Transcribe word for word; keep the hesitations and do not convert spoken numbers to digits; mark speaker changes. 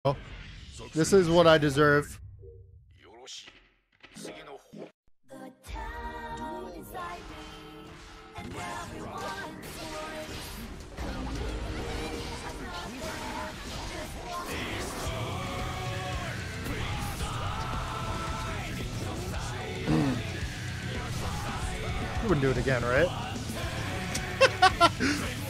Speaker 1: Oh, this is what I deserve. You wouldn't do it again, right?